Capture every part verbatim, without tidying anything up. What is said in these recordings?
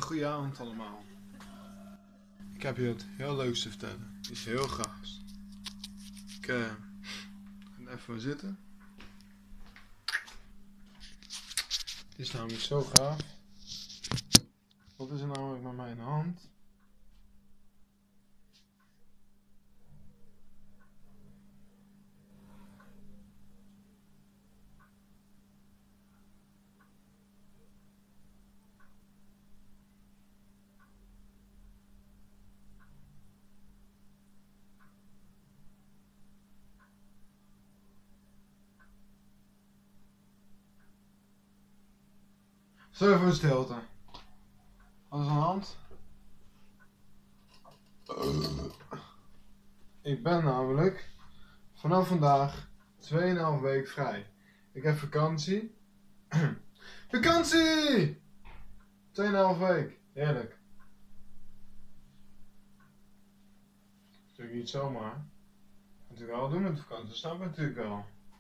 goede avond allemaal. Ik heb je wat heel leuks te vertellen. Iets heel gaafs. Ik uh, ga even maar zitten. Het is namelijk zo gaaf. Wat is er namelijk met mij in de hand? Zo voor stilte. Wat is aan de hand? Uh, ik ben namelijk vanaf vandaag twee komma vijf week vrij. Ik heb vakantie. Vakantie! twee komma vijf week. Heerlijk. Natuurlijk niet zomaar. Natuurlijk wel doen met vakantie. Dat snap ik natuurlijk wel.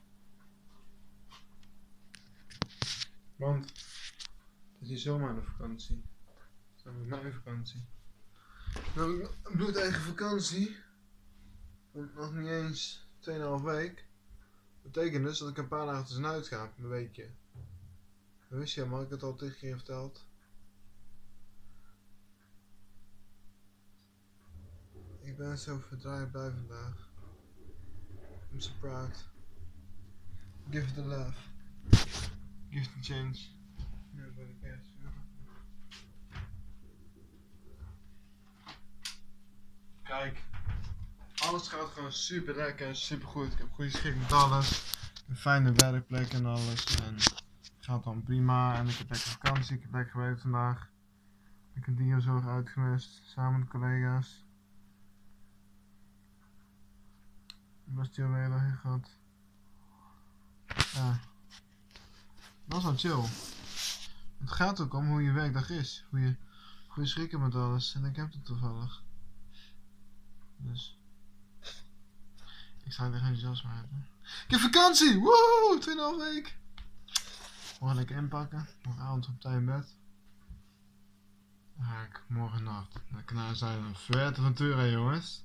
Want het is niet zomaar een vakantie. Het is namelijk mijn vakantie. Nou, ik doe het eigen vakantie. Want nog niet eens twee komma vijf week. Dat betekent dus dat ik een paar dagen tussenuit ga. Een weekje. Dat wist je helemaal. Ik heb het al tegen keer verteld. Ik ben zo verdraaid blij vandaag. I'm so proud. Give it the love. Give the change. Nobody cares. Kijk, alles gaat gewoon super lekker en super goed. Ik heb goede schik met alles. Een fijne werkplek en alles. En het gaat dan prima. En ik heb lekker vakantie. Ik heb lekker gewerkt vandaag. Ik heb dierzorg uitgemist. Samen met collega's. Best chill weer gehad. Ja. Dat is wel chill. Het gaat ook om hoe je werkdag is. Hoe je goede schrikken met alles. En ik heb het toevallig. Dus. Ik sta er geen zelfs maar uit. Hè. Ik heb vakantie! Woe! twee komma vijf week! Morgen lekker inpakken. Morgenavond op tijd in bed. Dan ga ik morgen nacht naar Kanaarzuid een Fuerteventura, jongens.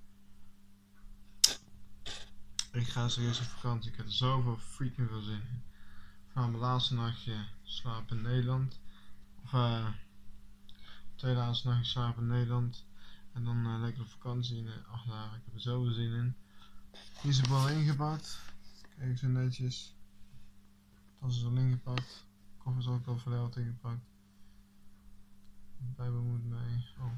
Ik ga serieus op vakantie. Ik heb er zoveel freaking veel zin in. Van mijn laatste nachtje slapen in Nederland. Of eh. Uh, twee laatste nachtje slapen in Nederland. En dan uh, lekker op vakantie in de acht dagen. Ik heb er zoveel zin in. Hier is de bal ingepakt. Kijk zo netjes. Tas is al ingepakt. Koffer is ook al verdeeld ingepakt. De Bijbel moet mee. Oh.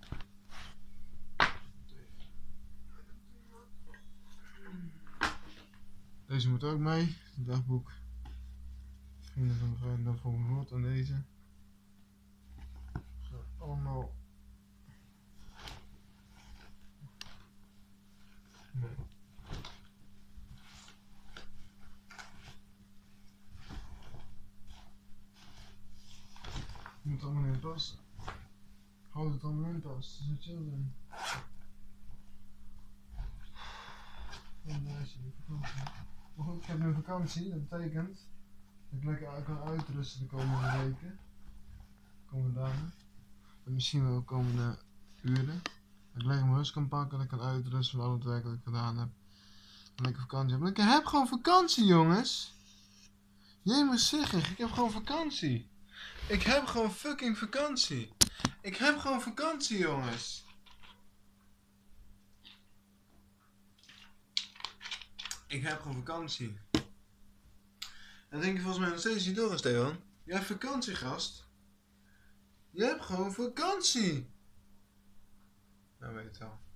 Deze moet ook mee. Het dagboek. Vrienden van de vrijdag voor mijn woord aan deze. Zo, allemaal. Nee. Je moet allemaal in passen. Houd het allemaal in pas. Dat is chill zijn. Oh, nice, vakantie. Maar goed, ik heb nu vakantie. Dat betekent dat ik lekker kan uitrusten de komende weken. De komende dagen. En misschien wel de komende uren. Dat ik lekker mijn rust kan pakken. Dat ik kan uitrusten van al het werk dat ik gedaan heb. En lekker vakantie heb. Want ik heb gewoon vakantie, jongens. Jij moet zeggen, ik heb gewoon vakantie. Ik heb gewoon fucking vakantie. Ik heb gewoon vakantie, jongens. Ik heb gewoon vakantie. En denk je volgens mij nog steeds niet door, Stefan? Je hebt vakantie, gast. Je hebt gewoon vakantie. Nou, weet het wel.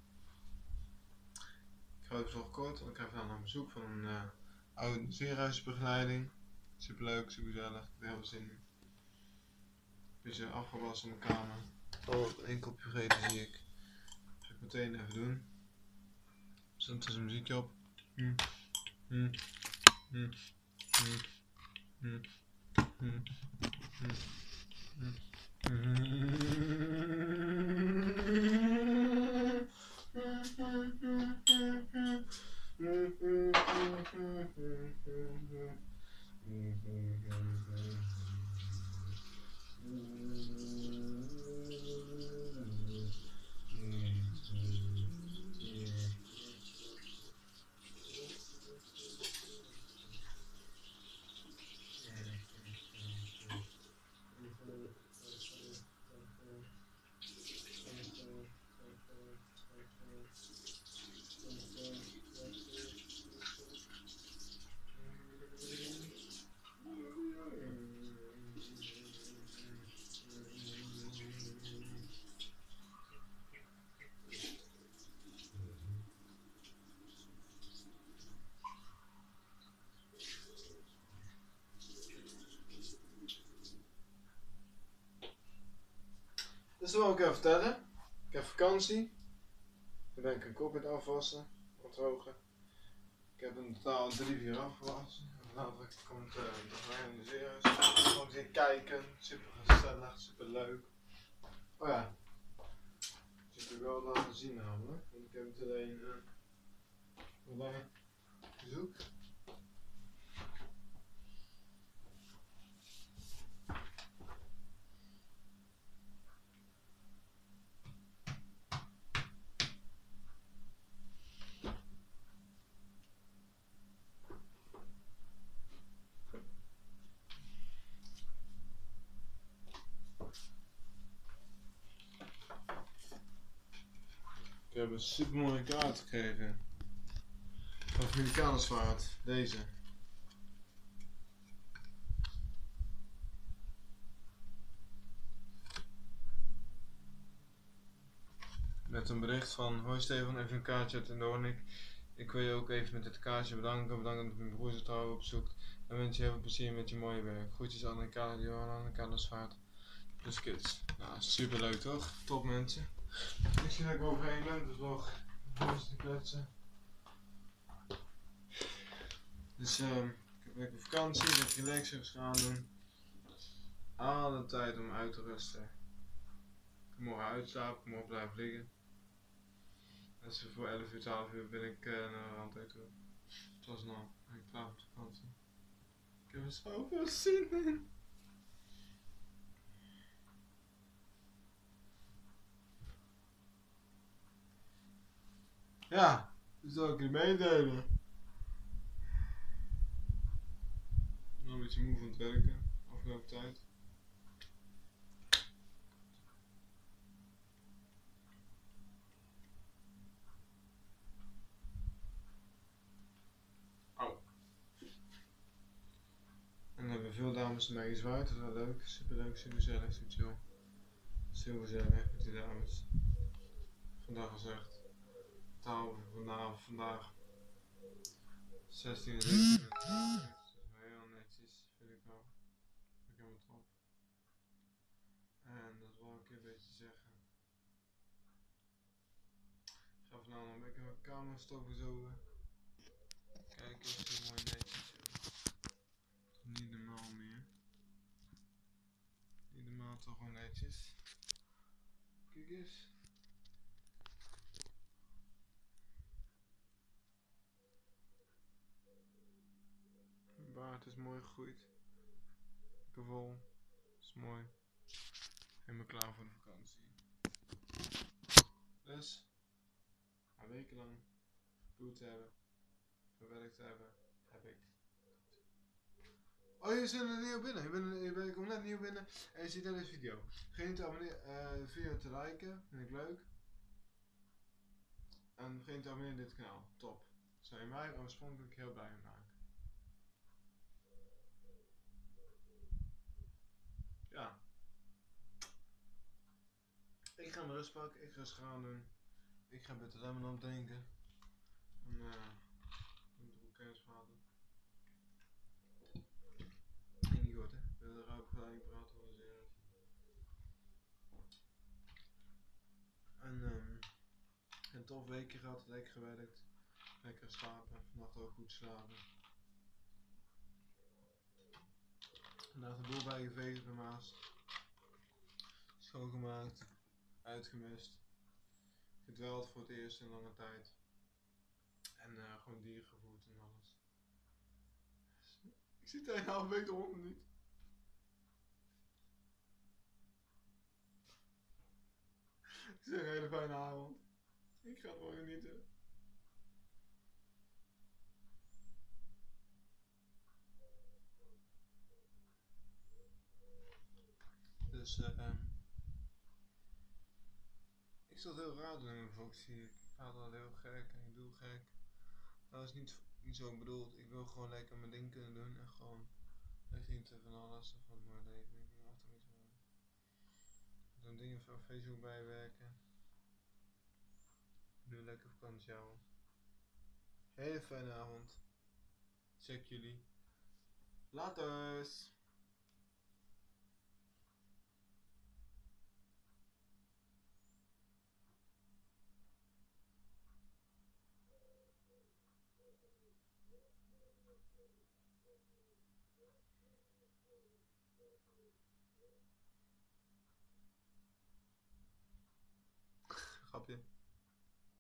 Ik ga even nog kort, want ik ga vandaag een bezoek van een uh, oude ziekenhuisbegeleiding. Superleuk, supergezellig. Ik heb er heel veel zin in. Beetje afgewassen in mijn kamer. Oh, één kopje vergeten zie ik. Dat ga ik meteen even doen. Zet er een muziekje op. Hmm. Hmm. Hmm. Hmm. Hmm. Hmm. Hmm. Dus dat wil ik even vertellen. Ik heb vakantie. Dan ben ik een kop in het afwassen. Wat hoger. Ik heb in totaal drie, vier afgewassen. En later komt uh, de realiseren. Gewoon weer kijken. Super gezellig, super leuk. Oh ja. Dat heb ik wel laten zien namelijk. Want ik heb het alleen uh, bij bezoek. Ik heb een super mooie kaart gekregen. Van Amerikanersvaart. Deze. Met een bericht van: hoi Stefan, even een kaartje uit Doornik. Ik wil je ook even met dit kaartje bedanken. Bedankt dat je mijn broer zo trouw opzoekt. En wens je heel veel plezier met je mooie werk. Groetjes Anneka, Johan Amerikanersvaart. Dus kids. Nou, super leuk toch? Top mensen. Ik zie dat ik overheen ben, dus nog eens te kletsen. Dus um, ik heb lekker vakantie, lekker relaxers gaan doen. Alle tijd om uit te rusten. Ik kan morgen uitslapen, ik kan morgen blijven liggen. Dus voor elf uur, twaalf uur ben ik uh, naar de randweg toe. Zoals nou, ben ik klaar voor vakantie. Ik heb er zoveel zin in. Ja, dus zal ik je meedelen. Nog een beetje moe van het werken, afgelopen tijd. Oh. En dan hebben we veel dames mee gezwaaid, dat is wel leuk. Super leuk, super gezellig, super chill. Super gezellig met die dames. Vandaag gezegd. Taal vandaag, vandaag. zestien rekeningen. Dat is wel heel netjes, vind ik wel. Vind ik helemaal top. En dat wil ik een beetje zeggen. Ik ga vanavond nog lekker mijn kamer stoken zo. Kijk eens, zo mooi netjes. Niet normaal meer. Niet normaal, toch gewoon netjes. Kijk eens. Mijn baard is mooi gegroeid. Lekker vol. Is mooi. Helemaal klaar voor de vakantie. Dus, een week lang goed te hebben, gewerkt te hebben, heb ik. Oh, je zit er nieuw binnen. Je, bent, je, bent, je komt net nieuw binnen en je ziet deze video. Vergeet niet te abonneren, uh, de video te liken, vind ik leuk. En vergeet niet te abonneren op dit kanaal. Top. Dat zou je mij oorspronkelijk heel blij mee maken. Ja. Ik ga mijn rust pakken, ik ga eens gaan doen. Ik ga met de lemon drinken. En uh, ik moet ook kennis praten. Nee, niet goed hè. Ik wil er ook gelijk praten over zeer. En um, een tof weekje gehad, lekker gewerkt. Lekker slapen, vannacht ook goed slapen. Vandaag de boel bijgeveegd bij Maas. Schoongemaakt, uitgemist. Gedweld voor het eerst in lange tijd. En uh, gewoon dieren gevoerd en alles. Ik zie tegen half week de honden niet. Ik zeg een hele fijne avond. Ik ga ervan genieten. Dus uh, um, ik zal het heel raar doen in mijn vlog, zie ik. gaat al heel gek en ik doe gek. Dat is niet, niet zo bedoeld. Ik wil gewoon lekker mijn ding kunnen doen en gewoon echt niet te van alles van mijn leven. Ik wil achter iets van. Dan dingen van Facebook bijwerken. Nu lekker vakantie houden. Hele fijne avond. Check jullie. Laters! Grapje.